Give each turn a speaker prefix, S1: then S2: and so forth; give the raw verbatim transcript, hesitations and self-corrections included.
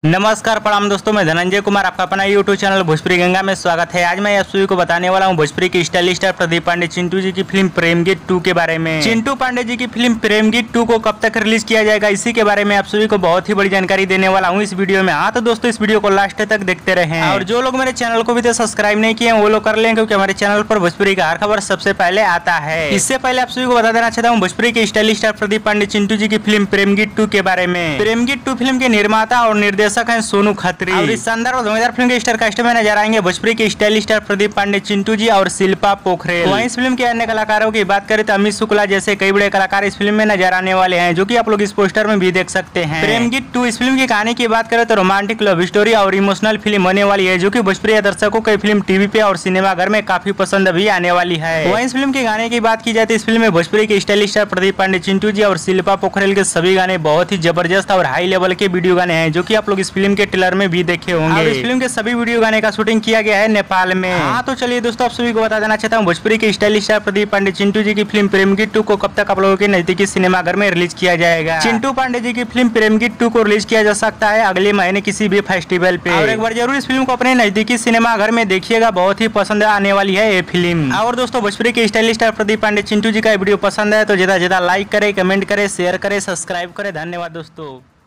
S1: नमस्कार प्रणाम दोस्तों, मैं धनंजय कुमार, आपका अपना यूट्यूब चैनल भोजपुरी गंगा में स्वागत है। आज मैं आप सभी को बताने वाला हूं भोजपुरी की स्टाइलिश स्टार प्रदीप पांडे चिंटू जी की फिल्म प्रेम गीत टू के बारे में। चिंटू पांडे जी की फिल्म प्रेम गीत टू को कब तक रिलीज किया जाएगा, इसी के बारे में आप सभी को बहुत ही बड़ी जानकारी देने वाला हूँ इस वीडियो में। हाँ तो दोस्तों, इस वीडियो को लास्ट तक देखते रहे और जो लोग मेरे चैनल को भी तो सब्सक्राइब नहीं किए वो लोग कर लें, क्योंकि हमारे चैनल पर भोजपुरी का हर खबर सबसे पहले आता है। इससे पहले आप सभी को बता देना चाहता हूँ भोजपुरी के स्टाइलिश स्टार प्रदीप पांडे चिंटू जी की फिल्म प्रेम गीत टू के बारे में। प्रेम गीत टू फिल्म के निर्माता और निर्देशक है सोनू खत्री और इस शानदार और धमाकेदार फिल्म के स्टार कास्ट में नजर आएंगे भोजपुरी के स्टाइलिश स्टार प्रदीप पांडे चिंटू जी और शिल्पा पोखरेल। वहीं इस फिल्म के अन्य कलाकारों की बात करें तो अमित शुक्ला जैसे कई बड़े कलाकार इस फिल्म में नजर आने वाले हैं, जो कि आप लोग इस पोस्टर में भी देख सकते हैं। प्रेम गीत टू इस फिल्म की कहानी की बात करें तो रोमांटिक लव स्टोरी और इमोशनल फिल्म होने वाली है, जो कि भोजपुरी दर्शकों को फिल्म टीवी पे और सिनेमा घर में काफी पसंद भी आने वाली है। वहीं इस फिल्म के गाने की बात की जाए तो इस फिल्म में भोजपुरी के स्टाइलिश स्टार प्रदीप पांडे चिंटू जी और शिल्पा पोखरेल के सभी गाने बहुत ही जबरदस्त और हाई लेवल के वीडियो गाने हैं, जो कि आप लोग इस फिल्म के ट्रेलर में भी देखे होंगे। इस फिल्म के सभी वीडियो गाने का शूटिंग किया गया है नेपाल में। हाँ तो चलिए दोस्तों, आप सभी को बता देना चाहता हूँ भोजपुरी के स्टाइलिश स्टार प्रदीप पांडे चिंटू जी की फिल्म प्रेम गीत टू को कब तक आप लोगों के नजदीकी सिनेमा घर में रिलीज किया जाएगा। चिंटू पांडे जी की फिल्म प्रेम गीत टू को रिलीज किया जा सकता है अगले महीने किसी भी फेस्टिवल पे। और एक बार जरूर इस फिल्म को अपने नजदीकी सिनेमा घर में देखिएगा, बहुत ही पसंद आने वाली है ये फिल्म। और दोस्तों, भोजपुरी के स्टाइलिश स्टार प्रदीप पांडे चिंटू जी का वीडियो पसंद है तो ज्यादा ज्यादा लाइक करे, कमेंट करे, शेयर करे, सब्सक्राइब करे। धन्यवाद दोस्तों।